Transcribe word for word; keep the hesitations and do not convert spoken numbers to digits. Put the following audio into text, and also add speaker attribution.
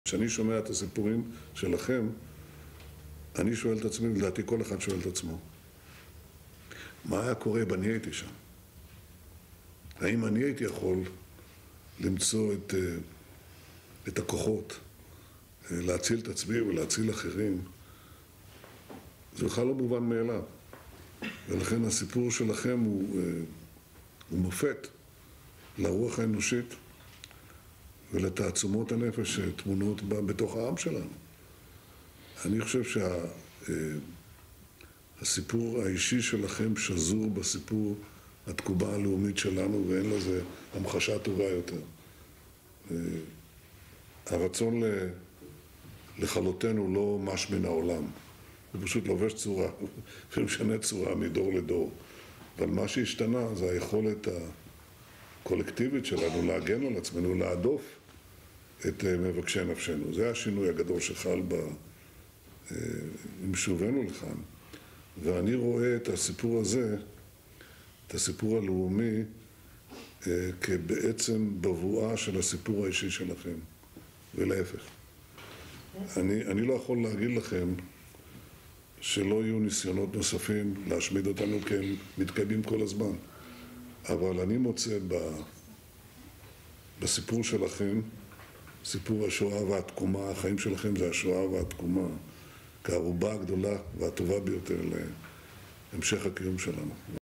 Speaker 1: כשאני שומע את הסיפורים שלכם, אני שואל את עצמי, לדעתי כל אחד שואל את עצמו, מה היה קורה אם אני הייתי שם? האם אני הייתי יכול למצוא את, את הכוחות, להציל את עצמי ולהציל אחרים? זה בכלל לא מובן מאליו. ולכן הסיפור שלכם הוא, הוא מופת לרוח האנושית ולתעצומות הנפש שתמונות בתוך העם שלנו. אני חושב שהסיפור האישי שלכם שזור בסיפור התקומה הלאומית שלנו, ואין לזה המחשה טובה יותר. הרצון לכלותנו לא מש מן העולם. הוא פשוט לובש צורה, ומשנה צורה מדור לדור. אבל מה שהשתנה זה היכולת הקולקטיבית שלנו להגן על עצמנו, להדוף את מבקשי נפשנו. זה השינוי הגדול שחל ב... עם שובנו לכאן. ואני רואה את הסיפור הזה, את הסיפור הלאומי, כבעצם בבואה של הסיפור האישי שלכם, ולהפך. אני, אני לא יכול להגיד לכם שלא יהיו ניסיונות נוספים להשמיד אותנו, כי הם מתקיימים כל הזמן. אבל אני מוצא ב, בסיפור שלכם, סיפור השואה והתקומה, החיים שלכם זה השואה והתקומה, כערובה הגדולה והטובה ביותר להמשך הקיום שלנו.